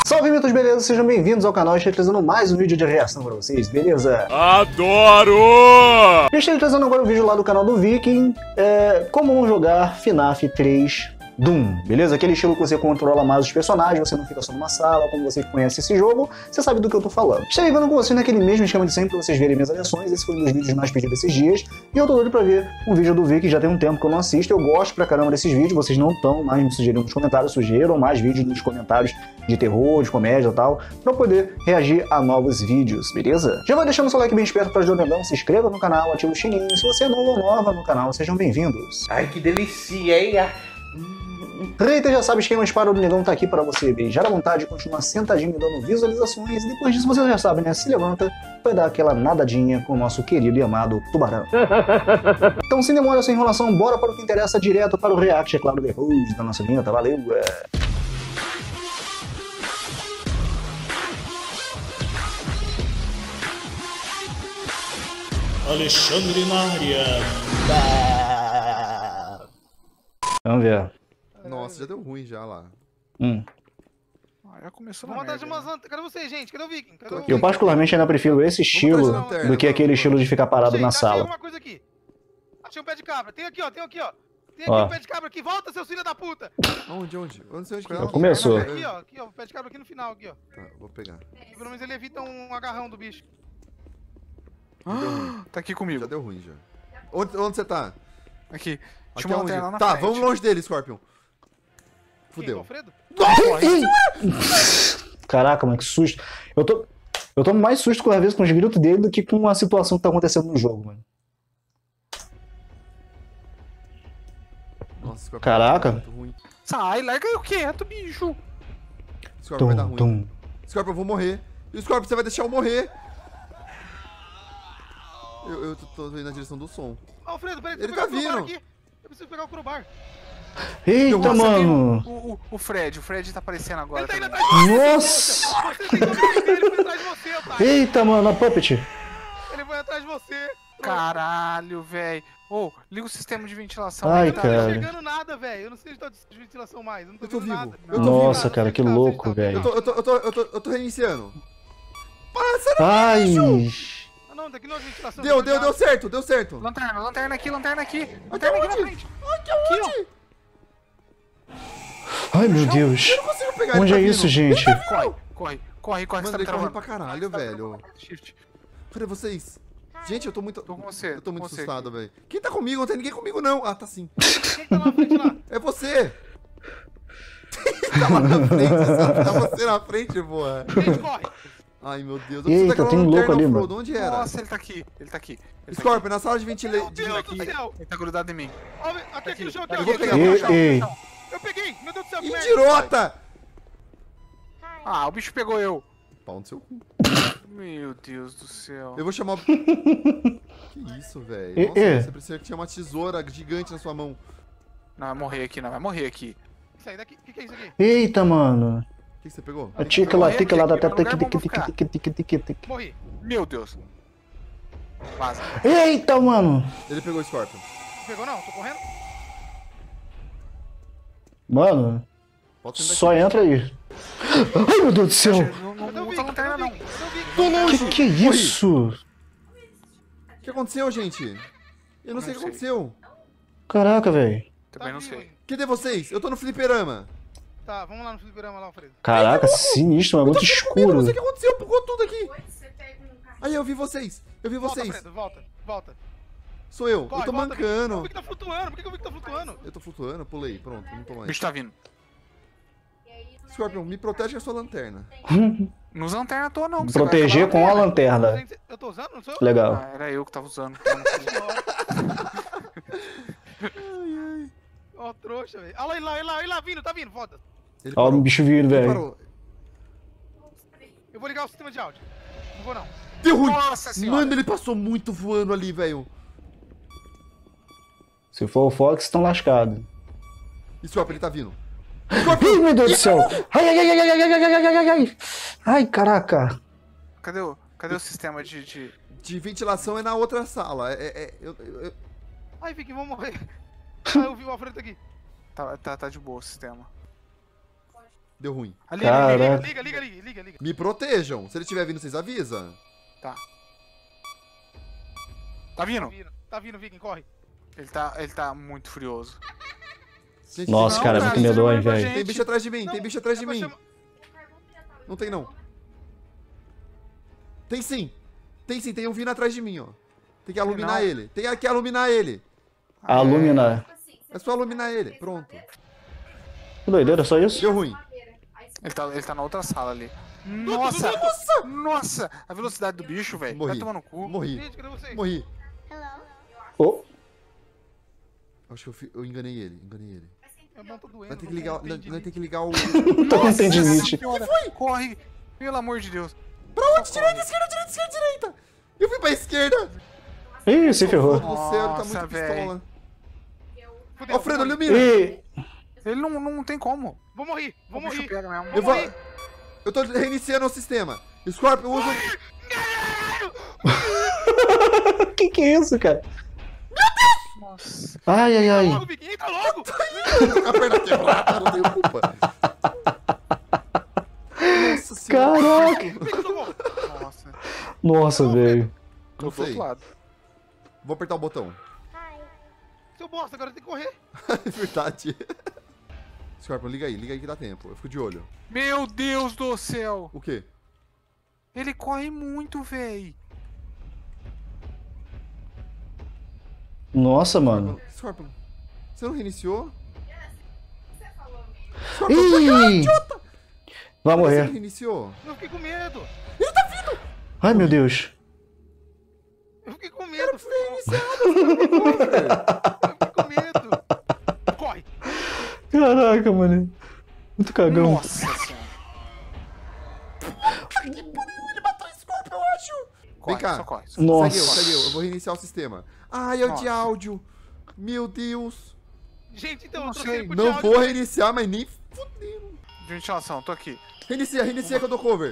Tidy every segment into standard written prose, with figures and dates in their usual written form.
Salve, mitos, beleza? Sejam bem-vindos ao canal. Estou trazendo mais um vídeo de reação pra vocês, beleza? Adoro! Estou trazendo agora um vídeo lá do canal do Viking, como jogar FNAF 3 Doom, beleza? Aquele estilo que você controla mais os personagens, você não fica só numa sala, como você conhece esse jogo, você sabe do que eu tô falando. Estarei vendo com vocês naquele mesmo esquema de sempre pra vocês verem minhas avaliações. Esse foi um dos vídeos mais pedidos esses dias, e eu tô doido pra ver um vídeo do Viking, já tem um tempo que eu não assisto, eu gosto pra caramba desses vídeos, vocês não estão mais me sugerindo nos comentários, sugiram mais vídeos nos comentários de terror, de comédia e tal, pra eu poder reagir a novos vídeos, beleza? Já vai deixando seu like bem esperto pra ajudar o Negão, se inscreva no canal, ativa o sininho, se você é novo ou nova no canal, sejam bem-vindos. Ai, que delícia, hein? Hater já sabe, esquema Espada do Negão tá aqui para você beijar à vontade e continuar sentadinho e dando visualizações. E depois disso você já sabe, né? Se levanta, vai dar aquela nadadinha com o nosso querido e amado tubarão. Então, sem demora, sem enrolação, bora para o que interessa, direto para o react, é claro, depois da nossa vinheta. Valeu! Alexandre na área. Vamos ver. Nossa, já deu ruim já lá. Já começou Vamos na atrás de merda, umas... Cadê vocês, gente? Cadê o Viking? Cadê o Eu Viking? particularmente ainda prefiro esse estilo lanterna, do que aquele vamos. estilo de ficar parado na Achei sala. alguma coisa aqui. Achei um pé de cabra. Tem aqui, ó. Tem aqui, ó. Tem aqui Ó. um pé de cabra aqui. Volta, seus filhos da puta. Onde que Já tá? começou. Aqui, ó. Aqui, ó. O pé de cabra aqui no final, aqui, ó. Tá, vou pegar. Pelo menos ele evita um agarrão do bicho. velho. Tá aqui comigo. Já deu ruim já. Onde você tá? Aqui. Aqui Tinha uma aonde? lanterna lá na Tá, frente. vamos longe dele, Scorpion. Quem, Fudeu. Alfredo? Caraca, mano, que susto. Eu tomo mais susto com, às vezes, com os gritos dele do que com a situação que tá acontecendo no jogo, mano. Nossa, Scorpion. Caraca. Vai dar muito ruim. Sai, larga eu quieto, bicho. Scorpion vai dar Tum, ruim. tum. Scorpion, eu vou morrer. E o Scorpion, você vai deixar eu morrer. Eu tô indo na direção do som. Alfredo, peraí. Ele deixa eu tá pegar o crowbar vindo. aqui. Eu preciso pegar o crowbar. Eita, Nossa, mano. O Fred tá aparecendo agora. Ele tá indo também. atrás de você. Nossa. Você tem que obedecer, ele foi atrás de você, otário. Eita, mano, a Puppet. Ele foi atrás de você. Caralho, velho. Ô, liga o sistema de ventilação. Ai, aí, Eu não tá? tô cara. enxergando nada, velho. Eu não sei onde tá de ventilação mais. Eu não tô Eu tô vendo vivo. nada. Eu tô Nossa, vivo. cara, que Onde tá? louco, Onde tá? velho. Eu tô reiniciando. Passa! Ai. Ah, não, daqui não é ventilação. Deu certo. Lanterna aqui. Lanterna aqui na frente. Aqui, ó. Ai, meu Deus. Eu não consigo pegar ele, Onde tá é vindo. isso, gente? Corre, que Mano, você tá ele me corre travando. pra caralho, velho. Shift. Cadê vocês? Gente, eu tô muito... Tô com você, Eu tô muito com você assustado, velho. Quem tá comigo? Não tem ninguém comigo, não. Ah, tá sim. Quem que tá lá na frente lá? É você! Tava na frente, tá você na frente, boa. Gente, corre. Ai, meu Deus. Eita, daquela tem um louco lanterna, ali, Frodo. mano. Onde era? Nossa, ele tá aqui. Ele tá aqui. Scorpion, na sala de ventilação. Meu Deus do céu. Ele tá grudado em mim. Ó, aqui no chão, aqui, Eu ó. vou Aqui, pegar, aqui, vou ó. achar. Ei. Eu peguei. Meu Deus do céu, que merda. Idiota! Ah, o bicho pegou eu. Pau no seu cu. Meu Deus do céu. Eu vou chamar o... Que isso, velho? Nossa, você precisa que tinha uma tesoura gigante na sua mão. Não, vai morrer aqui, não. Vai morrer aqui. Isso aí daqui. O que é isso aqui? Eita, mano. O que você pegou? A tica lá, tica lá, da Aqui, teta, no lugar bom pra ficar. Morri. Meu Deus. Vaza. Eita, mano. Ele pegou o Scorpion. Não pegou não? Tô correndo? Mano, Pode sentar só aqui. entra aí. Ai, meu Deus do céu. Não Cadê o usa Viking? lanterna, não. Cadê o Viking? Que é isso? O que aconteceu, gente? Eu não sei o que aconteceu. Caraca, velho. Também não Tá sei. vivo. Cadê vocês? Eu tô no fliperama. Tá, vamos lá no fliperama lá, Alfredo. Caraca, sinistro, mas muito Eu escuro. não sei o que aconteceu, bugou tudo aqui. Aí, eu vi vocês. Volta, Alfredo, volta. Sou eu. Corre, Eu tô volta, mancando. O Viking tá flutuando. Por que o Viking tá flutuando? Eu tô flutuando, pulei. Pronto, não tô O mais. bicho tá vindo. Scorpion, me protege com a sua lanterna. Não usa lanterna à toa, não. que você vai Proteger acabar com a lanterna. lanterna. Eu tô usando? Não sou eu? Legal. Ah, era eu que tava usando. Ó, trouxa, velho. Olha lá, vindo, tá vindo, foda. Ele Ó, o bicho vindo, Ele velho. parou. Eu vou ligar o sistema de áudio. Não vou não. Deu ruim. Nossa senhora. Mano, ele passou muito voando ali, velho. Se for o Fox, estão lascados. Scorpion, ele tá vindo. Ai, meu Deus do céu. Ai, ai, ai, ai, ai, ai, ai, ai, ai, ai. Ai, caraca. Cadê o sistema de... De ventilação é na outra sala. Ai, Viking, vamos morrer. Ah, eu vi o Alfredo aqui. Tá de boa o sistema. Deu ruim. Ali, Caraca. Liga. Me protejam. Se ele estiver vindo, vocês avisam. Tá. Tá vindo? Tá vindo, Viking, corre. Ele tá muito furioso. Gente, Nossa, Não, cara, é cara, muito medonho, você não velho. Tem bicho atrás de mim, Não, tem bicho atrás de é pra mim. chamar- Não tem, não. Tem sim. Tem um vindo atrás de mim, ó. Tem que aluminar não. ele. Tem que aluminar ele. Aluminar. É só aluminar ele. Pronto. Que doideira, só isso? Deu ruim. Ele tá na outra sala ali. Nossa! Nossa! A velocidade do bicho, velho. Vai Morri. tomar no cu. Morri. Gente, cadê vocês? Morri. Oh, Acho que eu enganei ele. Meu irmão tá doendo. Nós tem que não ligar, tem nós tendinite. tem que ligar o... tô com tendinite. Senhora, corre! Pelo amor de Deus. Pra onde? Direita, direita. Eu fui pra esquerda. Ih, se ferrou. O céu tá Nossa, muito véi. pistola. Fudeu, Alfredo, vou morrer. ilumina. Ih, Ele não tem como. Vou morrer. O bicho pega mesmo. Eu vou... Eu tô reiniciando o sistema. Scorpion, usa... que é isso, cara? Nossa. Ai, ai, ai. Logo, Viking, entra logo. Tô com a perna quebrada, não tenho culpa. Nossa senhora. Caraca. Viking, socorro. Nossa. Nossa, velho. Tô Não do sei. outro lado. Vou apertar o botão. Seu bosta, agora tem que correr. É verdade. Scorpion, liga aí que dá tempo. Eu fico de olho. Meu Deus do céu. O quê? Ele corre muito, véi. Nossa, mano. Scorpion, você não reiniciou? Ih! Vai Você morrer. reiniciou? Eu fiquei com medo. Ai, meu Deus. Eu fiquei com medo. Eu fiquei com medo. Corre. Caraca, mano. Muito cagão. Nossa senhora. Ele matou o Scorpion, eu acho. Corre, Vem cá. só corre. Nossa. Segue eu vou reiniciar o sistema. Ai, é o de Nossa. áudio. Meu Deus. Gente, então, Não eu troquei sei. ele por Não áudio. vou reiniciar, mas nem fudendo. De ventilação, tô aqui. Reinicia que eu dou cover.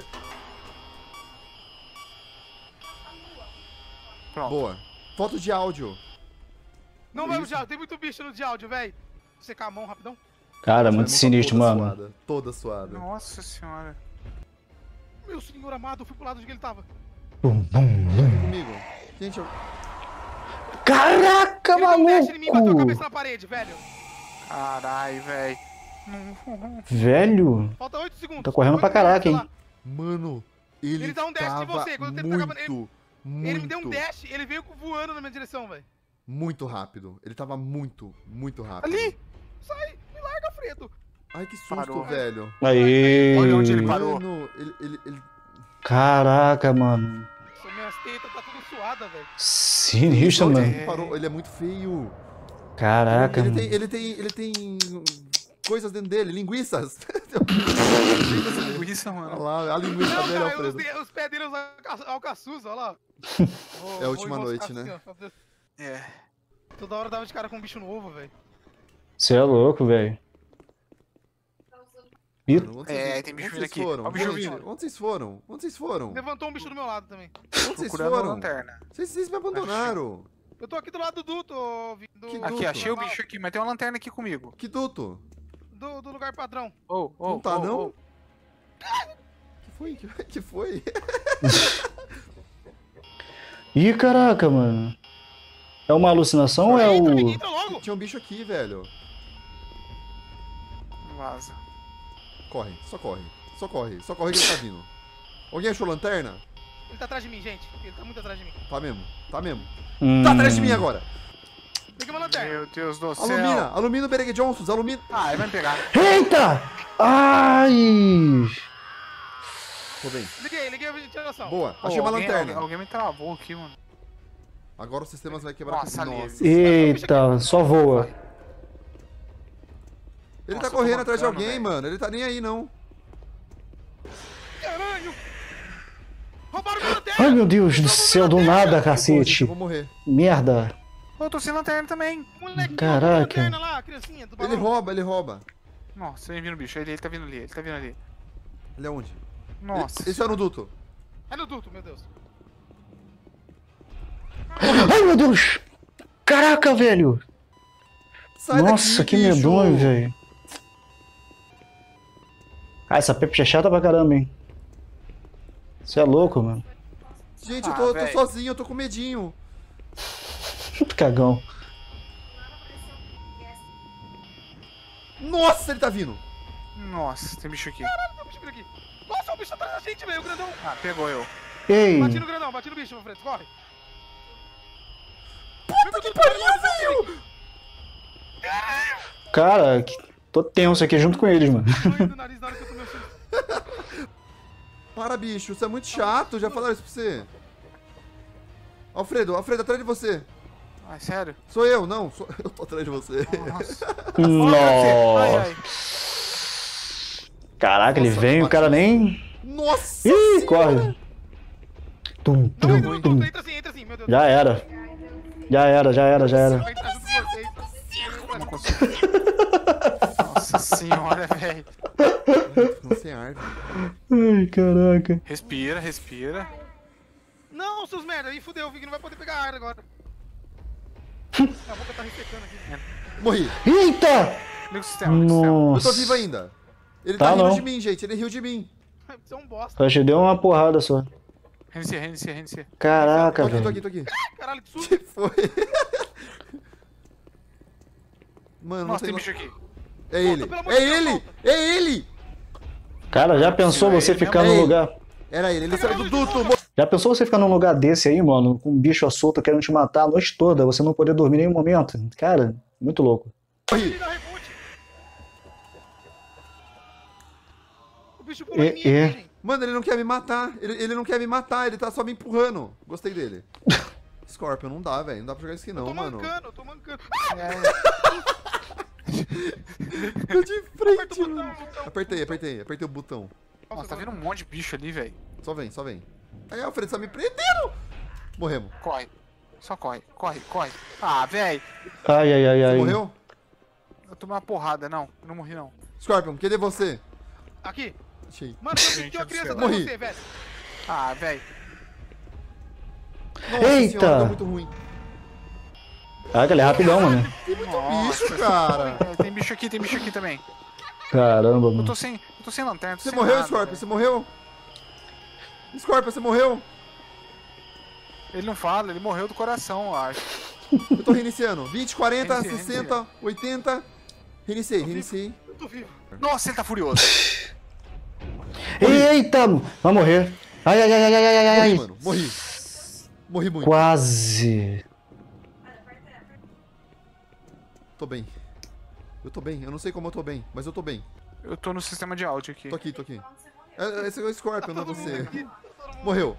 Pronto. Boa. Foto de áudio. Não vai no de áudio, tem muito bicho no de áudio, velho. Secar a mão rapidão. Cara, muito Minha mão tá sinistro, toda mano. Suada, toda suada. Nossa senhora. Meu senhor amado, eu fui pro lado de que ele tava. Bum, bum, bum. Vem comigo. Gente, eu... Caraca, Ele deu um dash em mim e bateu a cabeça maluco. na parede, velho. Carai, velho. Velho. Falta 8 segundos. Tá correndo 8 pra caraca, segundos, hein? sei lá. Mano, ele Ele dá um dash em tava você, quando o tempo tá acabando, muito, Ele me deu um dash, ele veio voando na minha direção, velho. muito rápido. Ele tava muito rápido. Ali! Sai, me larga, Fredo. Ai, que susto, Parou. velho. Aí. Olha onde ele parou. Mano, ele... Caraca, mano. Nossa, minhas tetas tá tudo suada, velho. Sinistro, mano. Ele parou, ele é muito feio. Caraca, mano. Ele tem coisas dentro dele, linguiças. Isso, Olha mano. lá, a linguiça Não, dele, cara, Alfredo. os pés dele são alcaçuz, olha lá. É a última noite, né? Assim, ó. É. Toda hora eu dava de cara com um bicho novo, velho. Você é louco, velho. Ih, Mano, onde É, vocês- tem bicho onde vindo vocês aqui. foram? Ó o bicho Onde- vindo. Onde vocês foram? Onde vocês foram? Levantou um bicho do meu lado também. Onde vocês Procurando a foram? lanterna. Vocês me abandonaram. Eu tô aqui do lado do duto, do, Que Aqui, duto? achei o bicho aqui, mas tem uma lanterna aqui comigo. Que duto? do lugar padrão. Oh, oh, Não tá, oh, não? oh. Que foi? Que foi? Ih, caraca, mano. É uma alucinação ou é Entra, Vicky, o. entra logo. Tinha um bicho aqui, velho. Vaza. Corre, só corre. Só corre que ele tá vindo. Alguém achou lanterna? Ele tá atrás de mim, gente. Ele tá muito atrás de mim. Tá mesmo, tá mesmo. Hum. Tá atrás de mim agora. Peguei uma lanterna. Meu Deus do céu. Alumina o Bereg Johnsons, alumina. Ah, ele vai me pegar. Eita! Ai! Tô bem. Liguei a ventilação. Boa, Oh, achei uma alguém- lanterna. Alguém me travou aqui, mano. Agora o sistema vai quebrar Nossa, com... ali. Nossa. Eita, só voa. Ele Nossa, tá eu tô correndo atrás de mancando, alguém, velho. mano. Ele tá nem aí, não. Caralho! Roubaram minha Ai, lanterna! meu Deus do céu, do nada, cacete. Eu vou morrer. Merda. Eu tô sem lanterna também. Moleque, Caraca. roubou a lanterna lá, a criancinha do balão. Ele rouba. Nossa, vem vindo o bicho. Ele tá vindo ali, ele tá vindo ali. Ele é onde? Nossa. Esse é no duto. É no duto, meu Deus. Ai, meu Deus! Caraca, velho! Sai Nossa, daqui, que bicho. medonho, velho. Ah, essa Pepe é chata pra caramba, hein? Você é louco, mano. Gente, eu tô sozinho, eu tô com medinho. Cagão. Nossa, ele tá vindo. Nossa, tem bicho aqui. Caralho, tem um bicho aqui. Nossa, o bicho tá atrás da gente, velho, o grandão. Ah, pegou eu. Ei! Bati no grandão, bati no bicho, Fred, corre. Puta que pariu, velho! Cara, tô tenso aqui junto com eles, mano. Doendo do nariz na hora que eu tomei o susto. Para, bicho, isso é muito chato, já falaram isso pra você. Alfredo, atrás de você. Ai, sério? Sou eu, não, eu tô atrás de você. Nossa. Nossa. Ai, ai. Caraca, ele vem, o cara nem... Nossa! Ih, senhora! corre. Tum, Não, tum, entra no tum. duto, entra assim, meu Deus. Já era. Já era. Vai entrar junto com vocês. Não consigo. Nossa senhora, velho. Ficando sem ar, velho. Ai, caraca. Respira. Não, seus merda, aí fudeu, o Vig não vai poder pegar ar agora. A boca tá ressecando aqui. Morri. Eita! Liga o sistema, liga o sistema. Eu Nossa. tô vivo ainda. Ele Tá tá rindo não. de mim, gente. Ele riu de mim. Você é um bosta. Acho que deu uma porrada só. Reinicia. Caraca, Tô velho. aqui. Caralho, que susto. Que foi? Mano, não Nossa, sei. tem bicho aqui. É ele! pelo amor de É Deus, ele! volta. É ele! Cara, já pensou você ficar num lugar... Era ele saiu do duto. Já pensou você ficar num lugar desse aí, mano, com um bicho solto querendo te matar a noite toda, você não poder dormir em nenhum momento? Cara, muito louco. Morri. Dá reboot. O bicho pulou em mim aqui, gente. Mano, ele não quer me matar. Ele não quer me matar, ele tá só me empurrando. Gostei dele. Scorpion, não dá, velho. Não dá pra jogar isso aqui não, mano. Eu tô mancando. Tô de frente, Aperta o mano. botão. Apertei o botão. Nossa, tá vindo um monte de bicho ali, velho. Só vem. Aí, Alfredo, tá me prendendo! Morremos. Corre. Só corre. Ah, velho. Ai. Você morreu? Eu tomei uma porrada, não. Eu não morri, não. Scorpion, cadê você? Aqui. Achei. Mano, eu Gente vi uma do criança céu. atrás de Morri. você, velho. Ah, velho. Nossa Eita! senhora, deu muito ruim. Caraca, ele é rapidão, mano. Bicho, cara. Tem bicho aqui também. Caramba, Eu mano. tô sem lanterna. Você morreu, Scorpion? Você morreu? Scorpion, você morreu? Ele não fala, ele morreu do coração, eu acho. Eu tô reiniciando. 20, 40, Reinicia, 60, 80. Reiniciei. Eu tô vivo. Nossa, ele tá furioso. Eita! Vai morrer. Ai. Morri, mano. Morri muito. Quase. Tô bem. Eu tô bem. Eu não sei como eu tô bem, mas eu tô bem. Eu tô no sistema de áudio aqui. Tô aqui. Esse é o Scorpion, não é você. Morremos.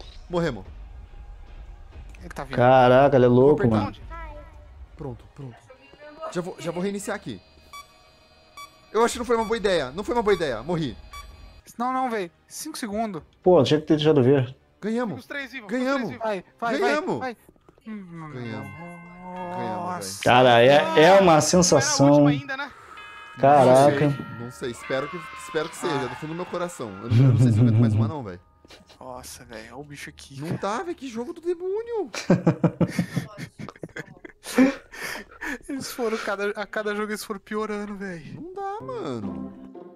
Ele tá vindo. Caraca, ele é louco, apertar. mano. Pronto. Já vou reiniciar aqui. Eu acho que não foi uma boa ideia. Morri. Não, velho. 5 segundos. Pô, tinha que ter deixado ver. Ganhamos. Os três vivos. Ganhamos. Vai. Ganhamos. Ganhamos. Ganhamos, velho. Cara, é uma Não era a sensação. última ainda, né? Caraca. Não sei. Espero que seja. Do fundo do meu coração. Eu não sei se eu aguento mais uma não, velho. Nossa, velho. Olha o bicho aqui. Não tá, velho. Que jogo do demônio. Eles foram, a cada jogo eles foram piorando, velho. Não dá, mano.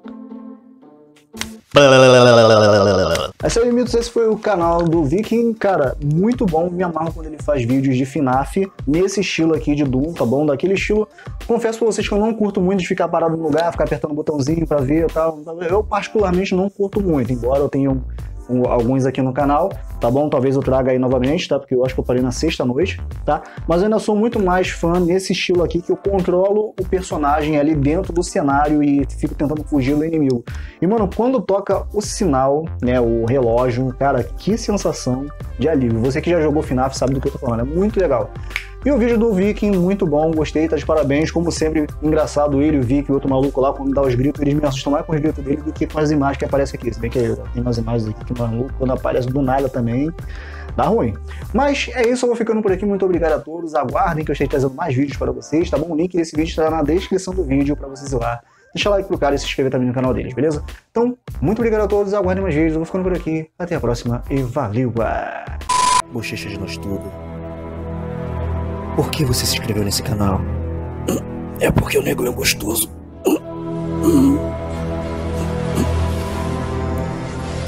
É isso aí, mitos, esse foi o canal do Viking, cara, muito bom, me amarro quando ele faz vídeos de FNAF, nesse estilo aqui de Doom, tá bom? Daquele estilo, confesso pra vocês que eu não curto muito de ficar parado no lugar, ficar apertando o botãozinho pra ver e tal, eu particularmente não curto muito, embora eu tenha alguns aqui no canal, tá bom? Talvez eu traga aí novamente, tá? Porque eu acho que eu parei na sexta-noite, tá? Mas eu ainda sou muito mais fã nesse estilo aqui, que eu controlo o personagem ali dentro do cenário e fico tentando fugir do inimigo. E, mano, quando toca o sinal, né, o relógio, cara, que sensação de alívio. Você que já jogou FNAF sabe do que eu tô falando, é muito legal. E o vídeo do Viking, muito bom, gostei, tá de parabéns. Como sempre, engraçado ele, o Viking, o outro maluco lá, quando dá os gritos, eles me assustam mais com os gritos dele do que com as imagens que aparecem aqui. Se bem que tem umas imagens aqui que maluco, quando aparece do nada também, dá ruim. Mas é isso, eu vou ficando por aqui. Muito obrigado a todos. Aguardem que eu estarei trazendo mais vídeos para vocês, tá bom? O link desse vídeo estará na descrição do vídeo para vocês ir lá. Deixa like pro cara e se inscrever também no canal deles, beleza? Então, muito obrigado a todos. Aguardem mais vídeos. Eu vou ficando por aqui. Até a próxima e valeu! Bochecha de nós tudo. Por que você se inscreveu nesse canal? É porque o nego é gostoso.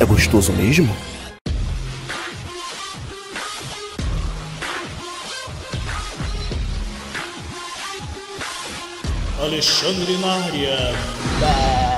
É gostoso mesmo? Alexandre na área.